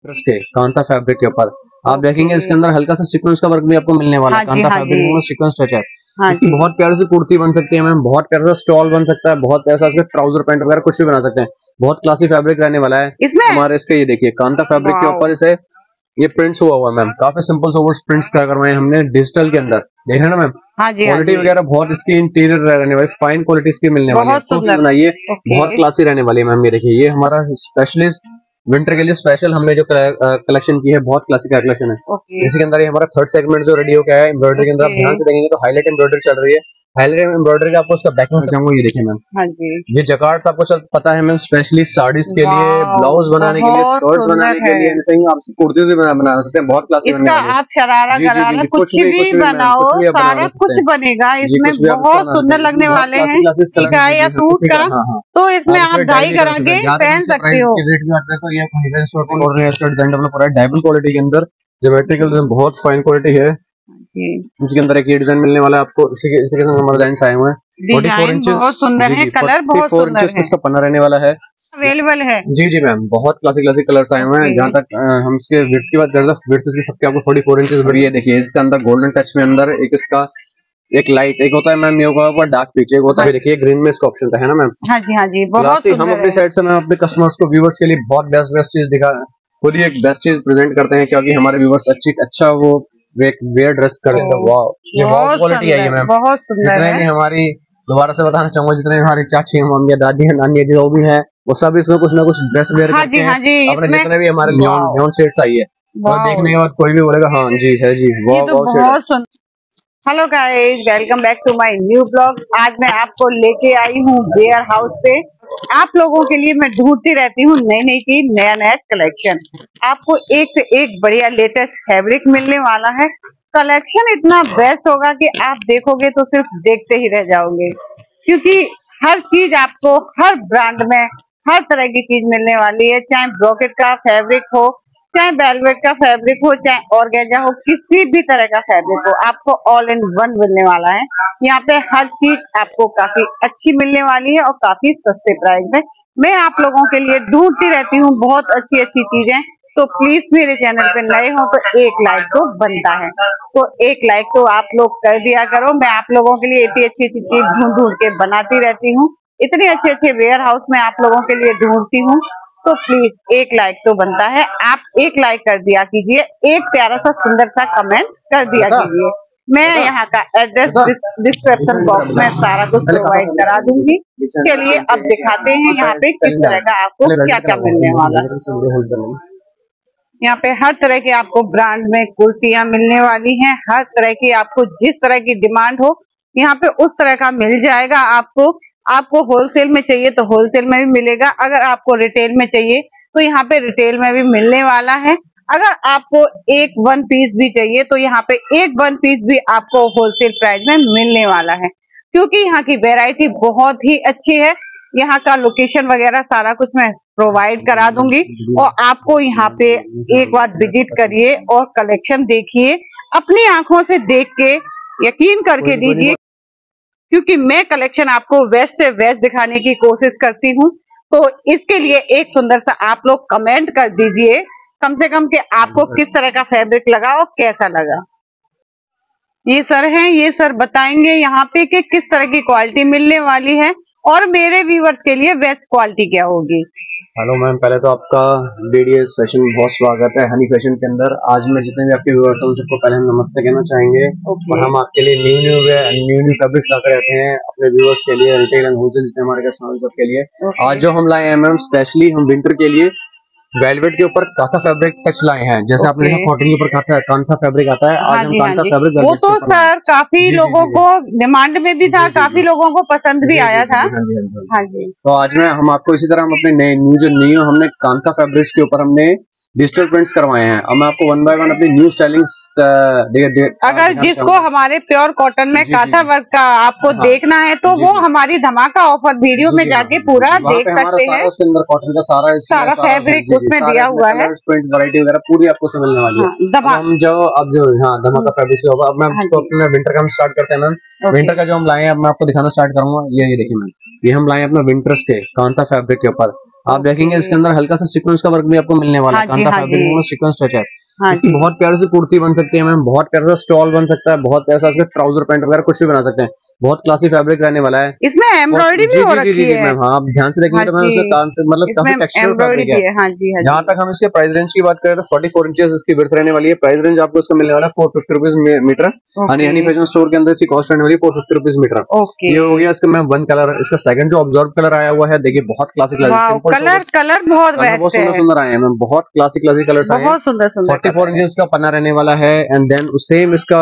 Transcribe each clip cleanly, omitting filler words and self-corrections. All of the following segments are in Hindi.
के कांता फैब्रिक के ऊपर आप देखेंगे इसके अंदर हल्का सा सीक्वेंस का वर्क भी आपको मिलने वाला है। कांता फैब्रिक में सीक्वेंस टच है। इसकी बहुत प्यारी सी कुर्ती बन सकती है मैम, बहुत प्यारा सा स्टॉल बन सकता है, बहुत प्यारा सा ट्राउजर पैंट वगैरह कुछ भी बना सकते हैं। बहुत क्लासी फैब्रिक रहने वाला है इसमें हमारे। इसके ये देखिए कांता फैब्रिक के ऊपर इसे ये प्रिंट्स हुआ मैम, काफी सिंपल सोवर्स प्रिंट्स क्या करवाए हमने डिजिटल के अंदर, देख रहे हैं ना मैम। क्वालिटी वगैरह बहुत इसकी इंटीरियर रहने वाली फाइन क्वालिटी इसकी मिलने वाली है, बनाइए बहुत क्लासी रहने वाली है मैम। ये देखिए ये हमारा स्पेशलिस्ट विंटर के लिए स्पेशल हमने जो कलेक्शन की है, बहुत क्लासिक कलेक्शन है। इसी के अंदर ये हमारा थर्ड सेगमेंट जो रेडी हो गया है एम्ब्रॉयडरी के अंदर। आप ध्यान से देखेंगे तो हाईलाइट एम्ब्रॉयडरी चल रही है। हाईलाइट एम्ब्रॉयडरी का आपको उसका बैकिंग चाहूंगा, ये देखिए मैम। हाँ जी, ये जकार्ड्स आपको पता है मैम, स्पेशली साड़ीज के लिए, ब्लाउज बनाने के लिए, स्कर्ट्स बनाने के लिए, एनीथिंग आप कुर्ती भी बना सकते हैं। बहुत क्लासिक इसका आप शरारा गरारा कुछ भी बनाओ, सारा कुछ बनेगा इसमें, बहुत सुंदर लगने वाले हैं। या सूट का तो इसमें आप डाई करा के पहन सकते हो। तो ये डायमंड क्वालिटी के अंदर ज्योमेट्रिकल बहुत फाइन क्वालिटी है। इसके अंदर एक ये डिजाइन मिलने वाला है आपको। इसी के अंदर डिजाइन आए हुए हैं। 44 इंच बहुत सुंदर है, कलर बहुत सुंदर है। इसका पन्ना रहने वाला है, अवेलेबल है। जी मैम, बहुत क्लासिक कलर्स आए हुए हैं। जहाँ तक हम इसके विड्थ की बात करते हैं, विड्थ इसकी सबके आपको 44 इंचेस बड़ी है। देखिए इसके अंदर गोल्डन टच में अंदर एक इसका एक लाइट एक होता है मैम, ये होगा डार्क पीछे एक होता है। देखिए ग्रीन में इसका ऑप्शन है ना मैम। हाँ जी बहुत हम अपनी साइड से मैम अपने कस्टमर्स को व्यूवर्स के लिए बहुत बेस्ट चीज दिखा, खुद ही एक बेस्ट चीज प्रेजेंट करते हैं, क्योंकि हमारे व्यूवर्स अच्छा वो वेयर ड्रेस कर रहे हैं। वाओ, ये बहुत क्वालिटी है ये मैम, बहुत सुंदर है। हमारी दोबारा से बताना चाहूंगा, जितने हमारी चाची मम्मी दादी है नानी जो भी है वो सब इसमें कुछ ना कुछ ड्रेस वेयर करते हैं अपने। जितने भी हमारे न्यून शेड्स आई है तो देखने के बाद कोई भी बोलेगा हाँ जी है जी, वाह। Hello guys, welcome back to my new blog. आज मैं आपको लेके आई हूँ वेयर हाउस पे। आप लोगों के लिए मैं ढूंढती रहती हूँ नई चीज, नया कलेक्शन। आपको एक से एक बढ़िया लेटेस्ट फैब्रिक मिलने वाला है। कलेक्शन इतना बेस्ट होगा कि आप देखोगे तो सिर्फ देखते ही रह जाओगे, क्योंकि हर चीज आपको हर ब्रांड में हर तरह की चीज मिलने वाली है। चाहे ब्रोकेट का फैब्रिक हो, चाहे वेलवेट का फैब्रिक हो, चाहे ऑर्गेन्जा हो, किसी भी तरह का फैब्रिक हो, आपको ऑल इन वन मिलने वाला है। यहाँ पे हर चीज आपको काफी अच्छी मिलने वाली है और काफी सस्ते प्राइस में। मैं आप लोगों के लिए ढूंढती रहती हूँ बहुत अच्छी चीजें, तो प्लीज मेरे चैनल पे नए हो तो एक लाइक तो बनता है, तो एक लाइक तो आप लोग कर दिया करो। मैं आप लोगों के लिए इतनी अच्छी चीज ढूंढ के बनाती रहती हूँ, इतने अच्छे वेयर हाउस में आप लोगों के लिए ढूंढती हूँ, तो प्लीज एक लाइक तो बनता है। आप एक लाइक कर दिया कीजिए, एक प्यारा सा सुंदर सा कमेंट कर दिया कीजिए। मैं यहाँ का एड्रेस डिस्क्रिप्शन बॉक्स में सारा कुछ प्रोवाइड करा दूंगी। चलिए अब दिखाते हैं यहाँ पे किस तरह का आपको क्या मिलने वाला है। यहाँ पे हर तरह के आपको ब्रांड में कुर्तियां मिलने वाली हैं। हर तरह की आपको जिस तरह की डिमांड हो यहाँ पे उस तरह का मिल जाएगा। आपको होलसेल में चाहिए तो होलसेल में भी मिलेगा, अगर आपको रिटेल में चाहिए तो यहाँ पे रिटेल में भी मिलने वाला है। अगर आपको एक वन पीस भी चाहिए तो यहाँ पे एक वन पीस भी आपको होलसेल प्राइस में मिलने वाला है, क्योंकि यहाँ की वैरायटी बहुत ही अच्छी है। यहाँ का लोकेशन वगैरह सारा कुछ मैं प्रोवाइड करा दूंगी और आपको यहाँ पे एक बार विजिट करिए और कलेक्शन देखिए, अपनी आंखों से देख के यकीन करके दीजिए, क्योंकि मैं कलेक्शन आपको वेस्ट से वेस्ट दिखाने की कोशिश करती हूँ। तो इसके लिए एक सुंदर सा आप लोग कमेंट कर दीजिए कम से कम कि आपको किस तरह का फैब्रिक लगा और कैसा लगा। ये सर हैं, ये सर बताएंगे यहाँ पे कि किस तरह की क्वालिटी मिलने वाली है और मेरे व्यूवर्स के लिए बेस्ट क्वालिटी क्या होगी। हेलो मैम, पहले तो आपका डीडीएस फैशन बहुत स्वागत है हनी फैशन के अंदर। आज मैं जितने भी आपके व्यूअर्स हैं सबको पहले हम नमस्ते कहना चाहेंगे। और हम आपके लिए न्यू फैब्रिक्स लाकर रहते हैं अपने व्यूअर्स के लिए, रिटेल एंड होलसेल जितने हमारे कस्टमर सबके लिए। आज जो हम लाए हैं मैम स्पेशली हम विंटर के लिए वेलवेट के ऊपर कांथा फैब्रिक टच लाए हैं। जैसे आपने देखा कॉटन के ऊपर कांथा फैब्रिक आता है, आज हम कांथा फैब्रिक वो तो सर काफी लोगों को डिमांड में भी था, काफी लोगों को पसंद भी आया था। हाँ जी, तो आज में हम आपको इसी तरह हम अपने न्यू हमने कांथा फैब्रिक्स के ऊपर हमने डिजिटल प्रिंट्स करवाए हैं। अब मैं आपको वन बाय वन अपनी न्यू स्टाइलिंग्स अगर जिसको हमारे प्योर कॉटन में कांथा वर्क का आपको देखना है तो वो हमारी धमाका ऑफर वीडियो में जाके पूरा देख सकते हैं। उसके अंदर कॉटन का सारा फैब्रिक उसमें दिया हुआ है, प्रिंट वैरायटी वगैरह पूरी आपको मिलने वाली है। हम जो धमाका फैब्रिक से होगा। अब मैं अपने विंटर का हम स्टार्ट करते हैं मैम। विंटर का जो हम लाए हैं अब मैं आपको दिखाना स्टार्ट करूंगा। ये देखिए मैम, ये हम लाए हैं अपना विंटर्स के कांथा फैब्रिक के ऊपर। आप देखेंगे इसके अंदर हल्का सा सीक्वेंस का वर्क भी आपको मिलने वाला है। कांता फैब्रिक में सीक्वेंस टच है। इसकी बहुत प्यारी सी कुर्ती बन सकती है मैम, बहुत प्यारा सा स्टॉल बन सकता है, बहुत प्यारा सा उसके ट्राउजर पैंट वगैरह कुछ भी बना सकते हैं। बहुत क्लासी फैब्रिक रहने वाला है। इसमें एम्ब्रॉयडरी भी हो रखी है मैम। हाँ, आप ध्यान से देखेंगे तो मैम उसका काम मतलब काफी टेक्सचर फैब्रिक है। जहाँ तक हम इसके प्राइस रेंज की बात करें तो 44 इंचेस इसकी विड्थ रहने वाली है। प्राइस रेंज आपको इसका मिलने वाला है 450 rupees metre. Honey fashion store के अंदर इसकी कॉस्ट रहने वाली 450 रुपीज मीटर। ये हो गया इसका मैम वन कलर। इसका सेकंड जो ऑब्जर्व कलर आया हुआ है, देखिए बहुत क्लासिक कलर बहुत सुंदर आए हैं मैम, बहुत क्लासिक कलर्स आए हैं। 44 इंचेस का पन्ना रहने वाला है। एंड देन सेम इसका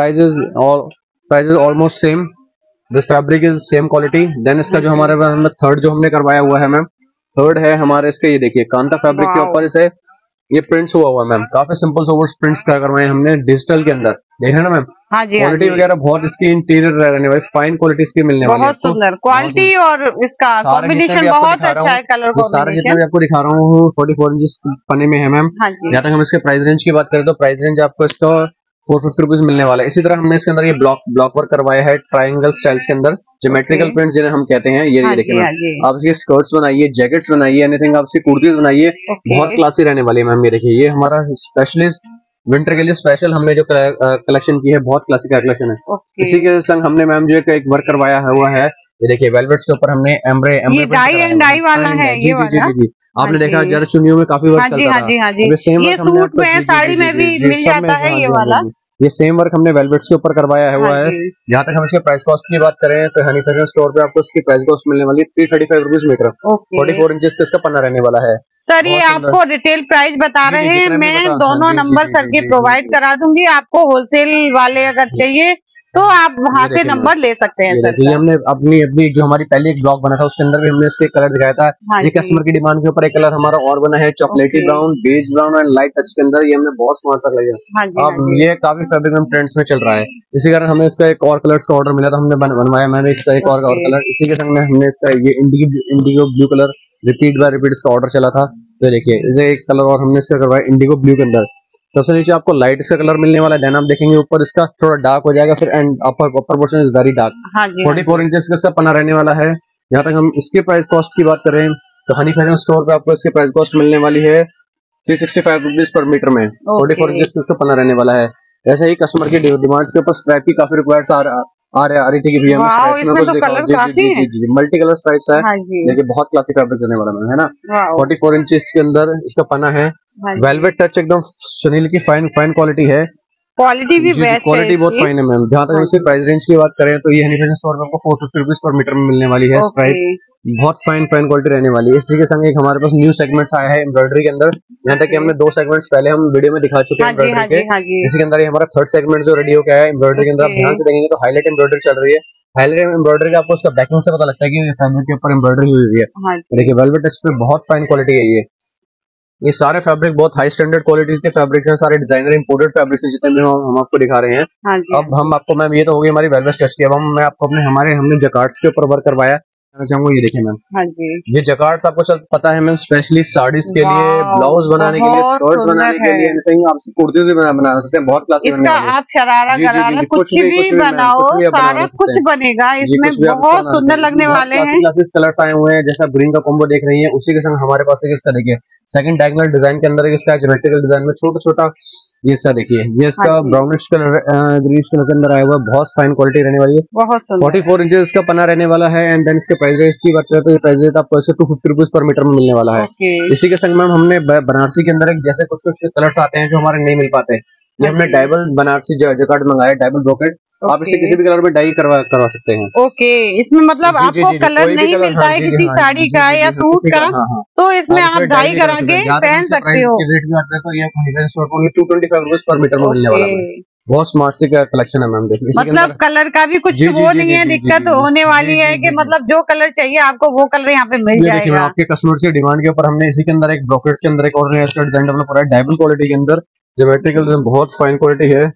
prices almost same. This fabric is same quality. Then इसका जो हमारे थर्ड जो हमने करवाया हुआ है मैम, थर्ड है हमारे इसके, ये देखिए कांता फैब्रिक के ऊपर इसे ये प्रिंट्स हुआ मैम। काफी सिंपल सोवर्स प्रिंट्स क्या करवाए हमने डिजिटल के अंदर, देख रहे हैं ना मैम। क्वालिटी वगैरह बहुत इसकी इंटीरियर रहने वाली फाइन क्वालिटी इसकी मिलने वाली है। बहुत सुंदर क्वालिटी और इसका कॉम्बिनेशन बहुत अच्छा है, कलर कॉम्बिनेशन। सारे जितने भी आपको दिखा रहा हूँ 44 इंच पन्ने में है मैम। जहाँ तक हम इसके प्राइस रेंज की बात करें तो प्राइस रेंज आपको इसका 450 रुपीज मिलने वाला है। इसी तरह हमने इसके अंदर ये ब्लॉक वर्क करवाया है ट्रायंगल स्टाइल्स के अंदर, ज्योमेट्रिकल प्रिंट्स जिन्हें हम कहते हैं। ये देखिए आप इसकी स्कर्ट्स बनाइए, जैकेट्स बनाइए, एनीथिंग आप इसकी कुर्तीज बनाइए, बहुत क्लासी रहने वाली है मैम। ये देखिए ये हमारा स्पेशलिस्ट विंटर के लिए स्पेशल हमने जो कलेक्शन की है, बहुत क्लासिक कलेक्शन है। इसी के संग हमने मैम जो एक वर्क करवाया हुआ है, ये देखिए वेलवेट्स के ऊपर हमने एम्ब्रे डाई वाला है ये वाला। आपने देखा जरा चुनियों में काफी वर्क चलता था। ये सूट में साड़ी में भी मिल जाता है ये वाला। ये सेम वर्क हमने वेलवेट्स के ऊपर करवाया हुआ है। जहाँ तक हम इसके प्राइस कॉस्ट की बात करें तो हनी फैशन स्टोर पे आपको इसकी प्राइस कॉस्ट मिलने वाली है 335 रुपीज मीटर। 44 इंचेस का इसका पन्ना रहने वाला है। सर ये आपको रिटेल प्राइस बता रहे हैं, मैं दोनों नंबर सर के प्रोवाइड करा दूंगी। आपको होलसेल वाले अगर चाहिए तो आप वहाँ से नंबर ले सकते हैं सर। ये हमने अपनी जो हमारी पहले एक ब्लॉग बना था उसके अंदर भी हमने इसके कलर दिखाया था। ये कस्टमर की डिमांड के ऊपर एक कलर हमारा और बना है, chocolaty brown, beige brown and light touch के अंदर। ये हमने बहुत स्मार्ट सा लगा। अब ये काफी फैब्रिक में ट्रेंड्स में चल रहा है, इसी कारण हमें इसका एक और कलर्स का ऑर्डर मिला था, हमने बनवाया मैंने इसका एक और कलर। इसी के संग में हमने इसका ये indigo blue colour repeat by repeat इसका ऑर्डर चला था। तो देखिए इसे एक कलर और हमने इसका करवाया इंडिगो ब्लू के अंदर। सबसे नीचे आपको लाइट इसका कलर मिलने वाला है, देन आप देखेंगे ऊपर इसका थोड़ा डार्क हो जाएगा, फिर and upper portion is very dark. 44 inches का इसका पन्ना रहने वाला है। यहाँ तक हम इसके प्राइस कॉस्ट की बात करें तो हनी फैशन स्टोर पे आपको इसकी प्राइस कॉस्ट मिलने वाली है 365 रुपीज पर मीटर में। 44 इंचेस का इसका पन्ना रहने वाला है। ऐसे ही कस्टमर की डिमांड के ऊपर स्ट्राइप की काफी रिक्वायर्स आ रही थी कि भैया मल्टी कलर स्ट्राइप्स है, लेकिन बहुत क्लासिक फैब्रिक रहने वाला है ना। 44 इंचेस के अंदर इसका पन्ना है। वेलवेट टच एकदम सुनील की फाइन क्वालिटी है। क्वालिटी भी बेस्ट है, क्वालिटी बहुत फाइन है मैम। जहाँ तक इसके प्राइस रेंज की बात करें तो ये हनी फैशन स्टोर में आपको 450 रुपीज पर मीटर में मिलने वाली है। स्ट्राइप बहुत फाइन क्वालिटी रहने वाली है। इसी के संग एक हमारे पास न्यू सेगमेंट्स आया है एम्ब्रॉयडरी के अंदर। यहाँ तक कि हमने 2 सेगमेंट्स पहले हम वीडियो में दिखा चुके हैं एम्ब्रॉयडरी के। इसी के अंदर ये हमारा थर्ड सेगमेंट जो रेडी हो गया है एम्ब्रॉयडरी के अंदर। आप ध्यान से देखेंगे तो हाईलाइट एम्ब्रॉयडरी चल रही है। हाईलाइट एम्ब्रॉयडरी का आपको उसका बैकिंग से पता लगता है कि फैब्रिक के ऊपर एम्ब्रॉयडरी हुई है। देखिए वेलवेट टच पे बहुत फाइन क्वालिटी है। ये सारे फैब्रिक बहुत हाई स्टैंडर्ड क्वालिटीज के फैब्रिक्स हैं, सारे डिजाइनर इंपोर्टेड फैब्रिक्स हैं जितने भी हम आपको दिखा रहे हैं। अब हम आपको मैम ये तो हो गई हमारी वेलवेट टच की। अब मैं आपको हमने जकार्ड्स के ऊपर वर्क करवाया चाहूंगा। ये देखिए मैम, ये जकार्ड्स आपको पता है मैम स्पेशली साड़ीज के लिए, ब्लाउज बनाने के लिए, स्कर्ट्स बनाने के लिए, कहीं आप कुर्ती भी बना सकते हैं। बहुत क्लासिक बनने वाली है। आप शरारा गरारा कुछ भी बनाओ, सारा कुछ बनेगा इसमें, बहुत सुंदर लगने वाले हैं। क्लासिक कलर्स आए हुए हैं, जैसा ग्रीन का कॉम्बो देख रही है उसी के संग हमारे पास इसका देखिए सेकंड डायगोनल डिजाइन के अंदर इसका ज्योमेट्रिकल डिजाइन में छोटा ये इसका देखिए ये इसका ब्राउनिश कलर ग्रीनिश कलर के अंदर आया हुआ, बहुत फाइन क्वालिटी रहने वाली है। 44 इंचेस इसका पन्ना रहने वाला है। एंड देन इसके प्राइस रेंज की बात करें तो ये प्राइस रेट आपको इसका 250 रुपीज पर मीटर में मिलने वाला है। इसी के संग मैम हमने बनारसी के अंदर एक जैसे कुछ कलर्स आते हैं जो हमारे नहीं मिल पाते, ये हमने डायबल बनारसी जकार्ड मंगाया, डायबल ब्रोकेड। आप इसे किसी भी कलर में डाई करवा सकते हैं। ओके, इसमें मतलब आपको कलर नहीं मिलता है किसी साड़ी का या सूट का, तो इसमें आप डाई करा के पहन सकते हो। रेट की बात करें तो ये 225 रुपीज पर मीटर में मिलने वाला है। बहुत स्मार्ट सी कलेक्शन है मैम। देखिए मतलब कलर का भी कुछ वो नहीं है, दिक्कत होने वाली है कि मतलब जो कलर चाहिए आपको वो कलर यहाँ पे मिल जाएगा। आपके कस्टमर्स की डिमांड के ऊपर हमने इसी के अंदर एक ब्रोकेट्स के अंदर एक और डिजाइन डेवलप करा है डायमंड क्वालिटी के अंदर, ज्योमेट्रिकल बहुत फाइन क्वालिटी है।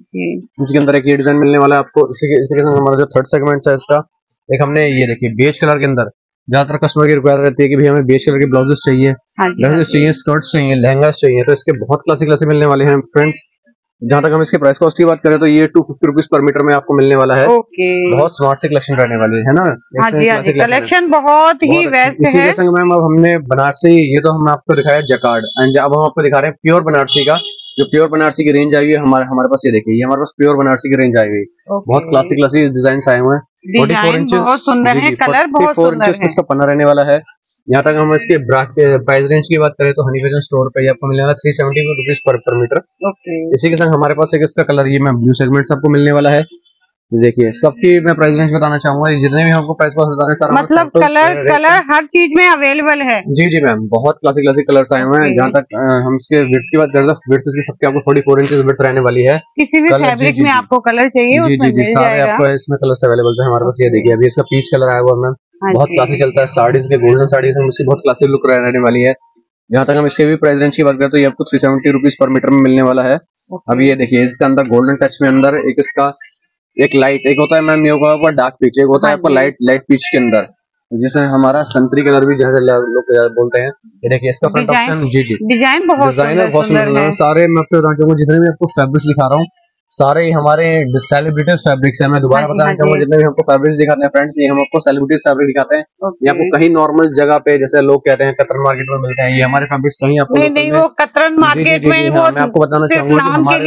इसके अंदर एक ये डिजाइन मिलने वाला है आपको। इसी के साथ हमारा जो थर्ड सेगमेंट है इसका एक हमने ये देखिए बेज कलर के अंदर ज्यादातर कस्टमर की रिक्वायर रहती है कि भाई हमें बेज कलर के ब्लाउजेस चाहिए, ड्रेसेस चाहिए, स्कर्ट्स चाहिए, लहंगा चाहिए, तो इसके बहुत क्लासिक मिलने वाले हैं फ्रेंड्स। जहाँ तक हम इसके प्राइस कॉस्ट की बात करें तो ये 250 रुपीज पर मीटर में आपको मिलने वाला है। ओके, बहुत स्मार्ट सी कलेक्शन रहने वाली है ना। हाँ जी, हाँ जी, कलेक्शन बहुत ही बेस्ट इसी है। के संग मैम अब हमने बनारसी, ये तो हमने आपको दिखाया जकार्ड, एंड अब हम आपको दिखा रहे हैं प्योर बनारसी का। जो प्योर बनारसी की रेंज आई हुई है हमारे पास, ये देखिए, ये हमारे पास प्योर बनारसी की रेंज आई हुई है। बहुत क्लासिक डिजाइन आए हुए हैं। 44 इंच बहुत सुंदर है, कलर बहुत सुंदर है। इसका पन्ना रहने वाला है। यहाँ तक हम इसके प्राइस रेंज की बात करें तो हनी फैशन स्टोर पे आपको मिलने वाला 370 रुपीज पर मीटर। इसी के संग हमारे पास एक इसका कलर, ये मैं ब्लू सेगमेंट से आपको मिलने वाला है। देखिए, सबकी मैं प्राइस रेंज बताना चाहूंगा, जितने भी हमको प्राइस बता रहे हैं सारा मतलब कलर हर चीज में अवेलेबल है। जी मैम, बहुत क्लासिक कलर्स आए हुए हैं। जहाँ तक हम इसके विड्थ की बात करें तो विड्थ इसकी सबके आपको 44 इंच विड्थ रहने वाली है। किसी भी फैब्रिक में आपको कलर चाहिए जी सारे आपको इसमें कलर्स अवेलेबल है हमारे पास। ये देखिए, अभी इसका पीच कलर आया हुआ मैम, बहुत क्लासिक चलता है। साड़ीज के गोल्डन साड़ीज में उसकी बहुत क्लासिक लुक रहने वाली है। जहाँ तक हम इसके भी प्राइस रेंज की बात करें तो ये आपको 370 रुपीज पर मीटर में मिलने वाला है। अभी ये देखिए, इसके अंदर गोल्डन टच में अंदर एक इसका एक लाइट, एक होता है मैम ये होगा डार्क पीच, एक होता है आपका लाइट पीच के अंदर, जिसमें हमारा संतरी कलर भी जैसे लोग बोलते हैं। ये देखिए, इसका फ्रंट ऑप्शन जी डिजाइन बहुत सुंदर है। सारे मैं आपको बताना चाहूंगा, जितने भी आपको फैब्रिक्स दिखा रहा हूँ सारे हमारे सेलिब्रिटीज फैब्रिक्स है। मैं दोबारा बताना चाहूंगा, जितने भी हमको फैब्रिक्स दिखाते हैं फ्रेंड्स, ये हम आपको सेलिब्रिटीज फैब्रिक दिखाते हैं। ये आपको कहीं नॉर्मल जगह पे, जैसे लोग कहते हैं कतरन मार्केट में मिलते हैं, ये हमारे फैब्रिक्स कहीं आपको नहीं वो कतरन मार्केट में वो मैं आपको बताना चाहूंगा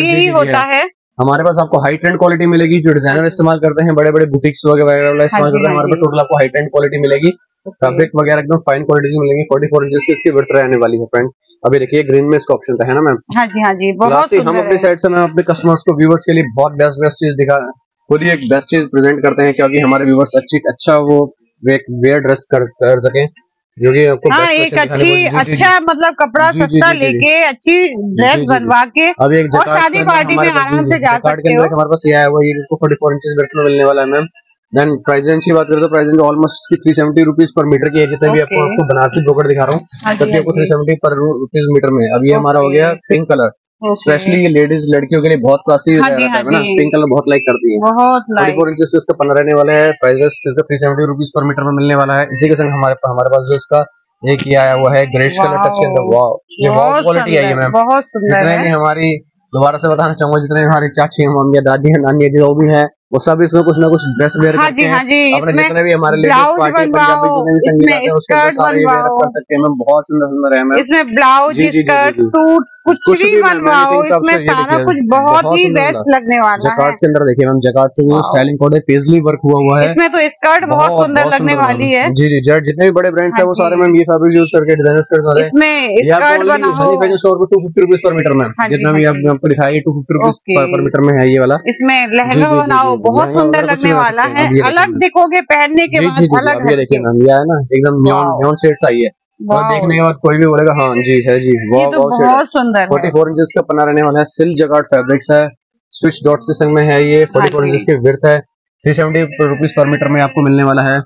हमारे पास आपको हाई ट्रेंड क्वालिटी मिलेगी। जो डिजाइनर इस्तेमाल करते हैं, बड़े बड़े बुटीक्स वगैरह इस्तेमाल करते हैं, हमारे पास टोटल आपको हाई ट्रेंड क्वालिटी मिलेगी। फैब्रिक वगैरह एकदम फाइन क्वालिटी की मिलेंगी। 44 इंच की इसकी विड्थ रहने वाली है फ्रेंड। अभी देखिए, ग्रीन में इसका ऑप्शन है ना मैम। हाँ जी, बहुत हम अपनी साइड से मैं अपने कस्टमर्स को, व्यूवर्स के लिए बहुत बेस्ट चीज दिखा, खुद ही एक बेस्ट चीज प्रेजेंट करते हैं, क्योंकि हमारे व्यूवर्स अच्छा वो वेयर ड्रेस कर सके, जो कि आपको एक अच्छा मतलब कपड़ा सस्ता लेके अच्छी ड्रेस बनवा के अब एक शादी पार्टी में आराम से जा सकते हो। हमारे पास ये आया हुआ, ये 44 इंच विड्थ में मिलने वाला है मैम। देन प्राइस रेंज की बात करें तो price range almost 370 rupees per metre की है। जितने भी आपको बनारसी ब्रोकेट दिखा रहा हूँ तभी आपको 370 पर रुपीज मीटर में। अब ये हमारा हो गया पिंक कलर, स्पेशली ये लेडीज लड़कियों के लिए बहुत क्लासी रहता है ना, पिंक कलर बहुत लाइक करती है। 44 इंच इसका पन्ना रहने वाला है। प्राइस इसका 370 रुपीज पर मीटर में मिलने वाला है। इसी के संग हमारे पास जो इसका एक ये आया हुआ है ग्रेश कलर टच के अंदर, वाओ, ये बहुत क्वालिटी है ये मैम, बहुत सुंदर है। जितने भी हमारी, दोबारा से बताना चाहूंगा, जितने हमारी चाची हैं, मम्मी, दादी है, नानी है, जो भी है, वो सब इसमें कुछ ना कुछ ड्रेस वेयर करते हैं। अपने जितने भी हमारे लेडीज पार्टी पंजाबी जितने भी संगीत आते हैं उसके अंदर सारे वेयर कर सकते हैं मैम। बहुत सुंदर है मैम। इसमें ब्लाउज, स्कर्ट, सूट कुछ भी बनवाओ, इसमें सारा कुछ बहुत ही बेस्ट लगने वाला है। जकार्ड के अंदर देखिए मैम, जकार्ड से स्टाइलिंग कोड है, पेजली वर्क हुआ है। इसमें तो स्कर्ट बहुत सुंदर लगने वाली है। जी जितने भी बड़े ब्रांड्स है वो सारे मैम ये फैब्रिक यूज करके डिजाइन कर रहे हैं। इसमें स्कर्ट बनाओ, हनी फैशन स्टोर पे 250 रुपीज पर मीटर में, जितना भी आपको दिखाया 250 रुपीज पर मीटर में है ये वाला। इसमें लहंगा बनाओ, बहुत सुंदर लगने वाला है, अलग दिखोगे पहनने के बाद अलग। ये देखिए मैम, ये है ना एकदम न्योन शेड्स आई है, और देखने के बाद कोई भी बोलेगा हाँ जी है जी, बहुत सुंदर। 44 इंच का पन्ना रहने वाला है। सिल्क जकार्ड फैब्रिक्स है, स्विच डॉट्स के संग में है ये। 44 इंच की विड्थ है। 370 रुपीज पर मीटर में आपको मिलने वाला है।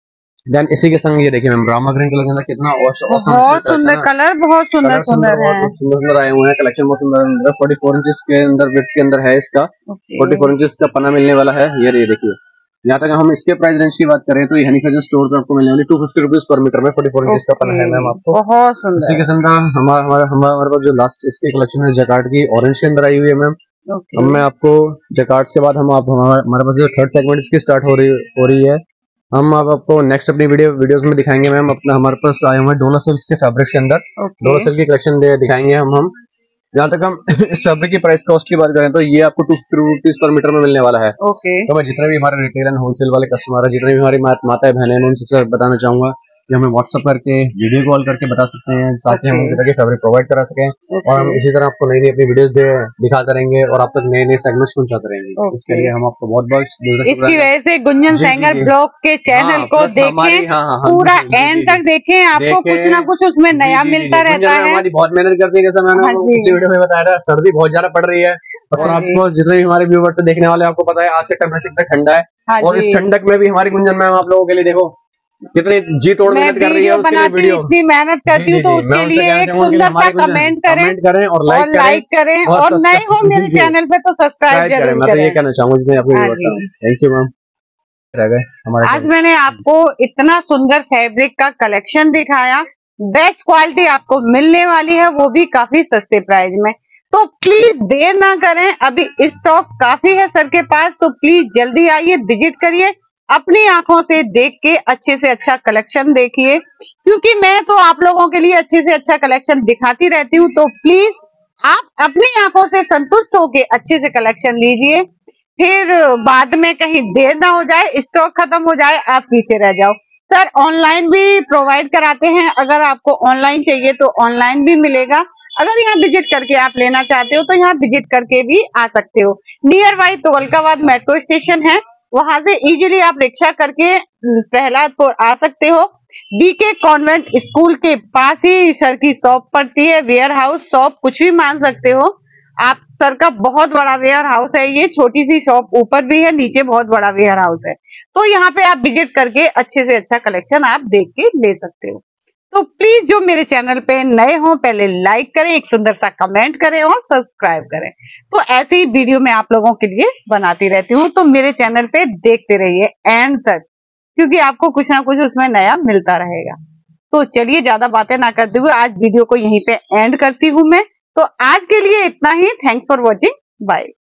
देन इसी के संग ये देखिए मैम, रामा ग्रीन कलर के अंदर कितना बहुत सुंदर कलर, बहुत सुंदर सुंदर आए हुए हैं। कलेक्शन बहुत सुंदर। 44 इंच के अंदर विड्थ के अंदर है इसका। 44 इंच का पन्ना मिलने वाला है। ये देखिए, यहाँ तक हम इसके प्राइस रेंज की बात करें तो ये हनी फैशन स्टोर पे आपको मिलने वाली 250 रुपीज पर मीटर में 44 इंच का पन्ना है मैम आपको। बहुत सुंदर। इसी के संग हमारे पास जो लास्ट इसकी कलेक्शन है जकार्ड की, ऑरेंज के अंदर आई हुई है मैम। अब मैं आपको जकार्ड के बाद हमारे पास जो थर्ड सेगमेंट इसकी स्टार्ट हो रही है, हम अब आपको नेक्स्ट अपनी वीडियोस में दिखाएंगे मैम। अपना हमारे पास आए हुए डोला सिल्क के फैब्रिक्स के अंदर डोला सिल्क की कलेक्शन दिखाएंगे हम। जहाँ तक हम इस फैब्रिक की प्राइस कॉस्ट की बात करें तो ये आपको 250 रुपीज पर मीटर में मिलने वाला है। तो मैं जितने भी हमारे रिटेल एंड होलसेल वाले कस्टमर है, जितने भी हमारी माता बहनें हैं, उन सबसे बताना चाहूंगा कि हमें व्हाट्सएप करके, वीडियो कॉल करके बता सकते हैं, ताकि हम उनके फैब्रिक प्रोवाइड करा सकें। और हम इसी तरह आपको नई अपनी वीडियोस दिखाते रहेंगे और आप तक नए सेगमेंट्स पहुंचाते रहेंगे। इसके लिए हम आपको बहुत इसकी वजह से गुंजन सेंगर ब्लॉग के चैनल को देखें, पूरा एंड तक देखें, आपको कुछ ना कुछ उसमें नया मिलता रहता है। हमारी बहुत मेहनत करती है, जैसा मैंने पिछली वीडियो में बताया था, सर्दी बहुत ज्यादा पड़ रही है और आपको जितने भी हमारे व्यूवर्स देखने वाले आपको पता है आज का टेम्परेचर कितना ठंडा है, और इस ठंडक में भी हमारी गुंजन मैम आप लोगों के लिए देखो कितनी जी तोड़ मेहनत कर रही है। उसके लिए वीडियो इतनी मेहनत करती हूँ तो उसके लिए एक सुंदर सा कमेंट करें और लाइक करें, और नए हो मेरे चैनल पे तो सब्सक्राइब करें। मैं तो ये कहना चाहूंगा थैंक यू मैम। आज मैंने आपको इतना सुंदर फैब्रिक का कलेक्शन दिखाया, बेस्ट क्वालिटी आपको मिलने वाली है, वो भी काफी सस्ते प्राइस में। तो प्लीज देर ना करें, अभी स्टॉक काफी है सर के पास, तो प्लीज जल्दी आइए, विजिट करिए, अपनी आंखों से देख के अच्छे से अच्छा कलेक्शन देखिए, क्योंकि मैं तो आप लोगों के लिए अच्छे से अच्छा कलेक्शन दिखाती रहती हूँ। तो प्लीज आप अपनी आंखों से संतुष्ट होके अच्छे से कलेक्शन लीजिए, फिर बाद में कहीं देर ना हो जाए, स्टॉक खत्म हो जाए, आप पीछे रह जाओ। सर ऑनलाइन भी प्रोवाइड कराते हैं, अगर आपको ऑनलाइन चाहिए तो ऑनलाइन भी मिलेगा। अगर यहाँ विजिट करके आप लेना चाहते हो तो यहाँ विजिट करके भी आ सकते हो। Nearby Tughlakabad metro station है, वहां से इजीली आप रिक्शा करके प्रहलादपुर आ सकते हो। बीके कॉन्वेंट स्कूल के पास ही सर की शॉप पड़ती है, वेयर हाउस शॉप कुछ भी मान सकते हो आप। सर का बहुत बड़ा वेयर हाउस है, ये छोटी सी शॉप ऊपर भी है, नीचे बहुत बड़ा वेयर हाउस है। तो यहाँ पे आप विजिट करके अच्छे से अच्छा कलेक्शन आप देख के ले सकते हो। तो प्लीज जो मेरे चैनल पे नए हो पहले लाइक करें, एक सुंदर सा कमेंट करें और सब्सक्राइब करें। तो ऐसे ही वीडियो मैं आप लोगों के लिए बनाती रहती हूँ, तो मेरे चैनल पे देखते रहिए एंड तक, क्योंकि आपको कुछ ना कुछ उसमें नया मिलता रहेगा। तो चलिए ज्यादा बातें ना करते हुए आज वीडियो को यहीं पे एंड करती हूँ मैं। तो आज के लिए इतना ही। Thanks for watching, bye.